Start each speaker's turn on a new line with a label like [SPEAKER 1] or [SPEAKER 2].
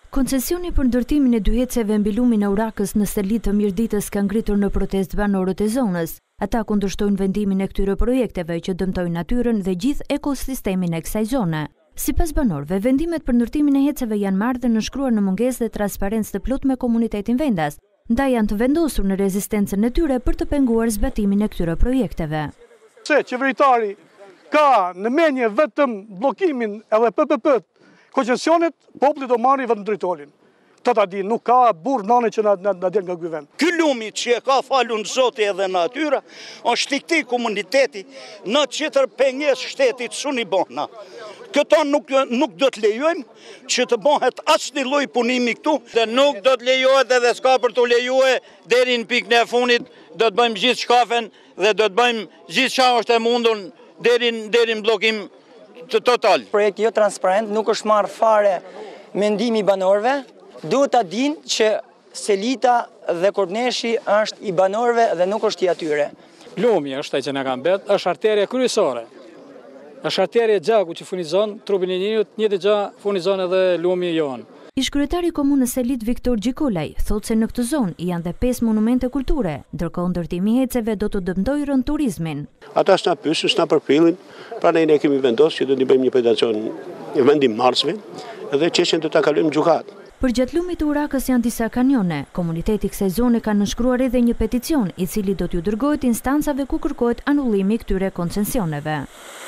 [SPEAKER 1] Koncesioni për ndërtimin e dy eceve mbi lumin e Urakës në selit të Mirditës ka ngritur në protestë banorët e zonës. Ata kundërshtojnë vendimin e këtyre projekteve që dëmtojnë natyrën dhe gjithë ekosistemin e kësaj zone. Sipas banorëve, vendimet për ndërtimin e eceve janë marrë dhe nënshkruar në mungesë dhe transparencë të plotë me komunitetin vendas, ndaj janë të vendosur në rezistencën e tyre për të penguar zbatimin e këtyre projekteve.
[SPEAKER 2] Se qeveritari ka në menje vetëm bllokimin edhe PPP koncesionet, populli do marrë vetëm drejtorin. Të ta di, nuk ka burr nane që na del nga ky vend.
[SPEAKER 3] Ky lumi që e ka falun Zoti edhe natyra, është i këtij komuniteti, në çetër pengesë shtetit suni bona. Këto nuk do të lejojmë që të bëhet asnjë lloj punimi këtu,
[SPEAKER 4] dhe nuk do të lejohet edhe s'ka për të lejuar deri në pikën e fundit, do të bëjmë gjithë shkafen dhe do të bëjmë gjithçka është e mundur deri në bllokim total.
[SPEAKER 5] Projekti jo transparent, nuk është marrë fare mendimi banorëve. Duhet ta dinë që Selita dhe Korneshi është i banorëve dhe nuk është i atyre.
[SPEAKER 6] Lumi është ai që na ka mbet, është arteria kryesore. Është arteria gjaku që furnizon trupin e njeriut, njëjtë gjë furnizon edhe lumi jon.
[SPEAKER 1] Ish-kryetari i komunës Selit Viktor Gjikolaj thotë se në këtë zonë janë dhe 5 monumente kulture, ndërkohë ndërtimi i eceve do të dëmtojë rënd turizmin.
[SPEAKER 7] Ata s'na pyesin, s'na përpillin, prandaj ne kemi vendosur që do të bëjmë një peticion vendimarrësve dhe çështjen do ta kalojmë gjykat.
[SPEAKER 1] Përgjatë lumit të Urakës janë disa kanjone. Komuniteti kësaj zone ka nënshkruar edhe një peticion, i cili do t'ju dërgohet instancave ku kërkohet anullimi këtyre koncesioneve.